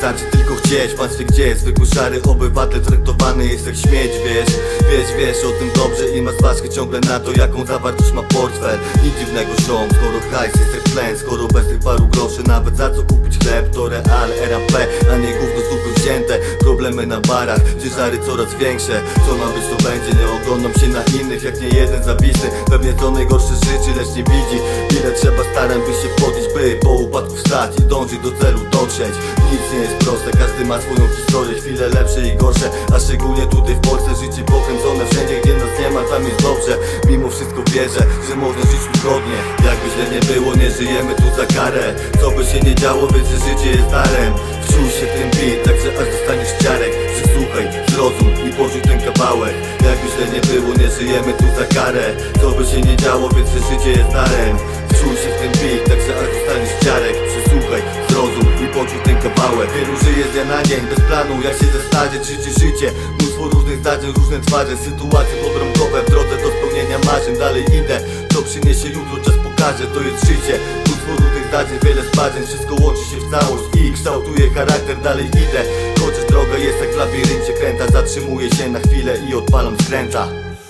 wystarczy tylko chcieć. W państwie, gdzie zwykły szary obywatel traktowany jest jak śmieć, wiesz o tym dobrze i masz ważkę ciągle na to, jaką zawartość ma portfel. Nic dziwnego ziom, skoro hajs jest jak tlen, skoro bez tych paru groszy nawet za co kupić chleb to real RAP, a nie gówno z dupy wzięte. Problemy na barach, ciężary coraz większe. Co ma być to będzie, nie oglądam się na innych jak nie jeden zawisny. Pewnie to najgorsze życie, lecz nie widzi ile trzeba starań by się podnieść, by po upadku wstać i dążyć do celu dotrzeć. Nic nie jest proste, każdy ma swoją historię, chwile lepsze i gorsze, a szczególnie tutaj w Polsce życie pokręcone. Wszędzie gdzie nas nie ma, tam jest dobrze. Mimo wszystko wierzę, że można żyć zgodnie. Jakby źle nie było, nie żyjemy tu za karę. Co by się nie działo, wiesz, że życie jest darem. Wczuj się w ten beat, także aż dostaniesz ciarek. Przysłuchaj, zrozum i porzuć ten kawałek. Jakby źle nie było, nie żyjemy tu za karę. Co by się nie działo, wiesz, że życie jest darem. Wczuj się w ten beat, także aż dostaniesz ciarek. Przysłuchaj, zrozum i poczuj ten kawałek. Wielu żyje z dnia na dzień, bez planu jak się zestarzeć. Życie, mnóstwo różnych zdarzeń, różne twarze, sytuacje podrągowe w drodze do spełnienia marzeń. Dalej idę, co przyniesie jutro, czas pokaże, to jest życie. Mnóstwo różnych zdarzeń, wiele sparzeń, wszystko łączy się w całość i kształtuje charakter. Dalej idę, chociaż droga jest jak w labiryncie kręta. Zatrzymuję się na chwilę i odpalam skręta.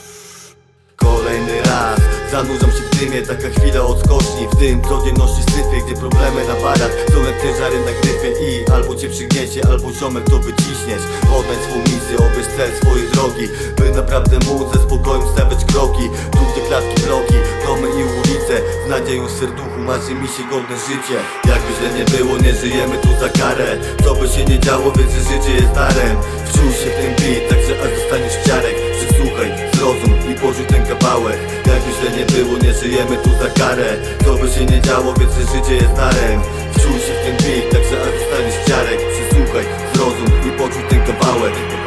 Kolejny raz zanurzam się w dymie, taka chwila odskoczni. W tym codzienności syfie, gdzie problemy na barach są jak ciężary na gryfie i albo cię przygniecie, albo ziomek to wyciśniesz. Oddaj swą misję, obierz cel swojej drogi, by naprawdę móc ze spokojem stawiać kroki. Tu gdzie klatki, bloki, domy i ulice, z nadzieją w serduchu marzy mi się godne życie. Jakby źle nie było, nie żyjemy tu za karę. Co by się nie działo, wiesz, że życie jest darem. Wczuj się w ten beat, także aż dostaniesz ciarek. Przysłuchaj, zrozum i porzuć ten kawałek. Jakby źle nie było, nie żyjemy tu za karę. Co by się nie działo, wiesz, że życie jest darem. Wczuj się w ten beat, także aż dostaniesz ciarek. Przysłuchaj, zrozum i poczuj ten kawałek.